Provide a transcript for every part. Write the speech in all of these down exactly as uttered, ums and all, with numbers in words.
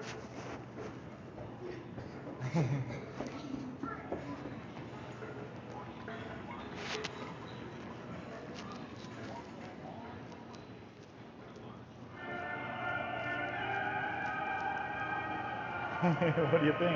What do you think?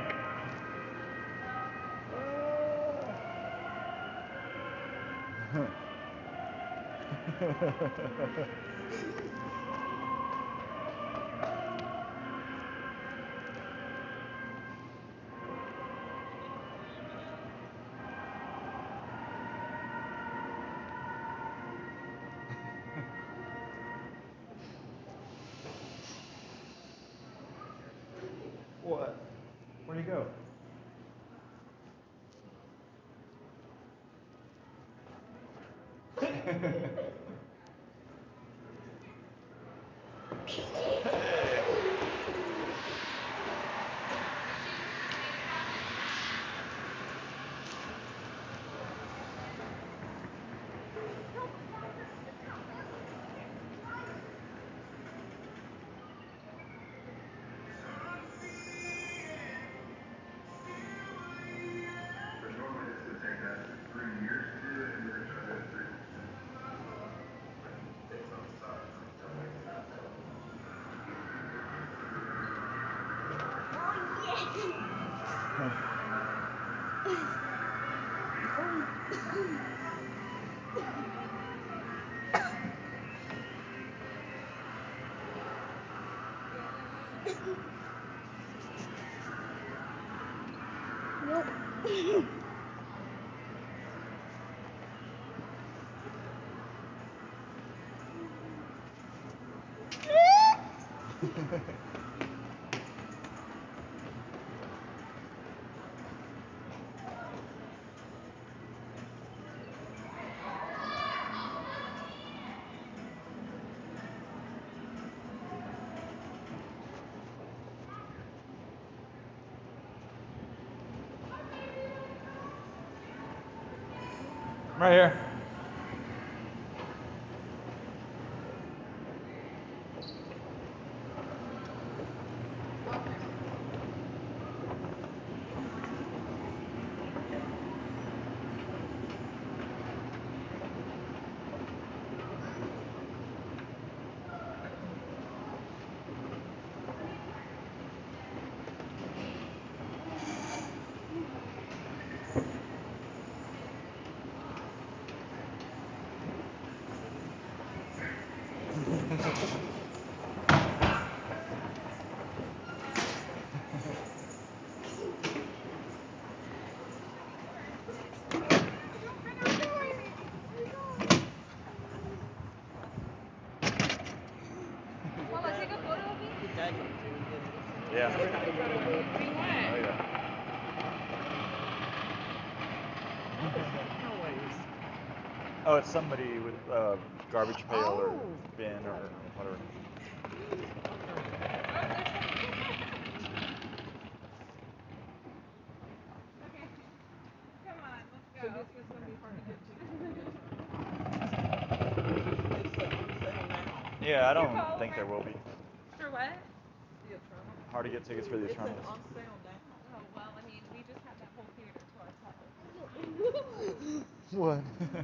What? Where'd he go? Right here. Yeah. Oh, yeah. Oh, it's somebody with a uh, garbage pail oh. or bin or whatever. Okay. Come on, let's go. So this is going to be hard to get to. Yeah, I don't think there will be. For what? The Eternal. Hard to get tickets for the Eternals. It's on sale now. Oh, well, I mean, we just had that whole theater to ourselves. What?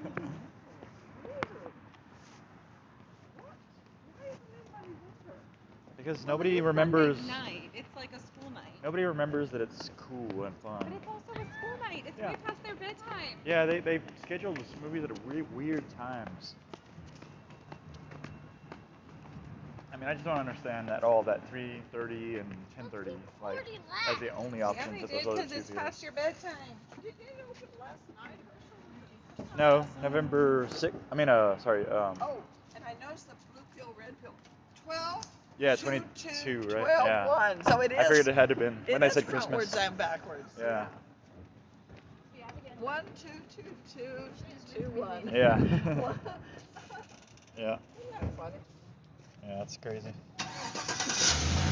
Because nobody well, remembers. Sunday night. It's like a school night. Nobody remembers that it's cool and fun. But it's also a school night. It's yeah. way past their bedtime. Yeah, they they schedule these movies at re weird times. I mean, I just don't understand that all that three thirty and ten thirty like as the only options. Yeah, they did because it's past your bedtime. Did they open last night or something? No, November sixth. I mean, uh, sorry. Um, oh, and I noticed the blue pill, red pill. twelve. Yeah, twenty-two, right? twelve, yeah. one. So it is. I figured it had to have been when I said Christmas. Frontwards and backwards. Yeah. One, two, two, two, two, one. Yeah. yeah. Isn't that funny? Yeah, that's crazy.